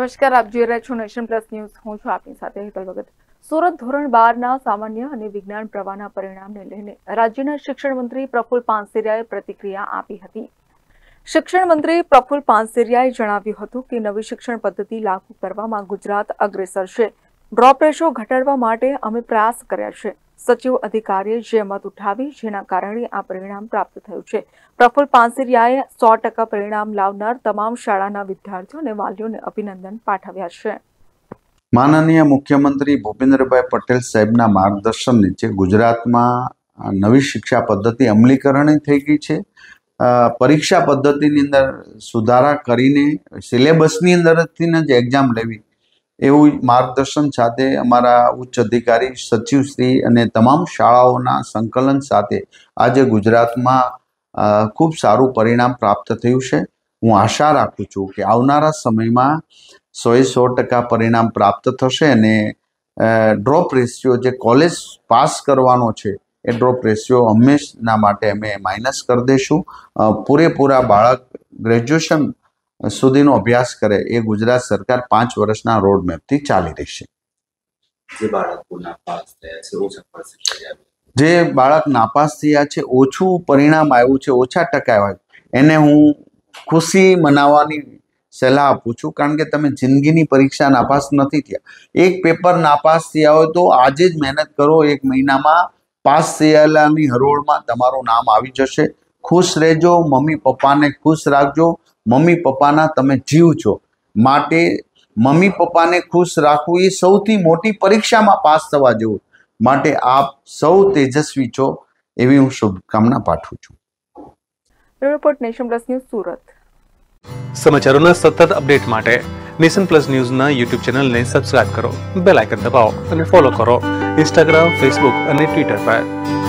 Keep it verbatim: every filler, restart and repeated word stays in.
નમસ્કાર, આપ જોઈ રહ્યા છો નેશન પ્લસ ન્યૂઝ. હું છું આપની સાથે હેતલ ભગત. સુરત ધોરણ બાર ના સામાન્ય અને વિજ્ઞાન પ્રવાહના પરિણામને લઈને રાજ્યના શિક્ષણ મંત્રી પ્રફુલ પાનસેરિયાએ પ્રતિક્રિયા આપી હતી. શિક્ષણ મંત્રી પ્રફુલ પાનસેરિયાએ જણાવ્યું હતું કે નવી શિક્ષણ પદ્ધતિ લાગુ કરવામાં ગુજરાત અગ્રેસર છે. ડ્રોપ રેશિયો ઘટાડવા માટે અમે પ્રયાસ કર્યા છે. સચિવ અધિકારીએ જહેમત ઉઠાવી, જેના કારણે આ પરિણામ પ્રાપ્ત થયું છે. પ્રફુલ પાનસેરિયાએ સો ટકા પરિણામ લાવનાર તમામ શાળાના વિદ્યાર્થીઓ અને વાલીઓને અભિનંદન પાઠવ્યા છે. માનનીય મુખ્યમંત્રી ભૂપેન્દ્રભાઈ પટેલ સાહેબના માર્ગદર્શન નીચે ગુજરાતમાં નવી શિક્ષા પદ્ધતિ અમલીકરણ થઈ ગઈ છે. પરીક્ષા પદ્ધતિની અંદર સુધારા કરીને સિલેબસની અંદરથી જ એક્ઝામ લેવી એવું માર્ગદર્શન સાથે અમારા ઉચ્ચ અધિકારી સચિવશ્રી અને તમામ શાળાઓના સંકલન સાથે આજે ગુજરાતમાં ખૂબ સારું પરિણામ પ્રાપ્ત થયું છે. હું આશા રાખું છું કે આવનારા સમયમાં સોએ સો ટકા પરિણામ પ્રાપ્ત થશે અને ડ્રોપ રેશિયો જે કોલેજ પાસ કરવાનો છે એ ડ્રોપ રેશિયો હંમેશના માટે અમે માઇનસ કરી દઈશું. પૂરેપૂરા બાળક ગ્રેજ્યુએશન સુધીનો અભ્યાસ કરે એ ગુજરાત સરકાર પાંચ વર્ષના રોડ મેપથી ચાલી રહી છે. જે બાળકો નાપાસ થયા છે ઓછા પર્સન્ટેજ જે બાળક નાપાસ થયા છે, ઓછું પરિણામ આવ્યું છે, ઓછા ટકા આવ્યા, એને હું ખુશી મનાવવાની સલાહ આપું છું. કારણ કે તમે જિંદગીની પરીક્ષા નાપાસ નથી થયા. એક પેપર નાપાસ થયા હોય તો આજે જ મહેનત કરો, એક મહિનામાં પાસ થયેલાની હરોળમાં તમારું નામ આવી જશે. ખુશ રહેજો, મમ્મી પપ્પાને ખુશ રાખજો. મમ્મી પપ્પાના તમે જીવ છો, માટે મમ્મી પપ્પાને ખુશ રાખવું એ સૌથી મોટી પરીક્ષામાં પાસ થવા જેવું. માટે આપ સૌ તેજસ્વી છો એવી હું શુભકામના પાઠવું છું. Report nation plus news Surat. સમાચારોના સતત અપડેટ માટે નેશન પ્લસ ન્યૂઝના યુટ્યુબ ચેનલને સબસ્ક્રાઇબ કરો, બેલ આઇકન દબાવો અને ફોલો કરો ઇન્સ્ટાગ્રામ, ફેસબુક અને ટ્વિટર પર.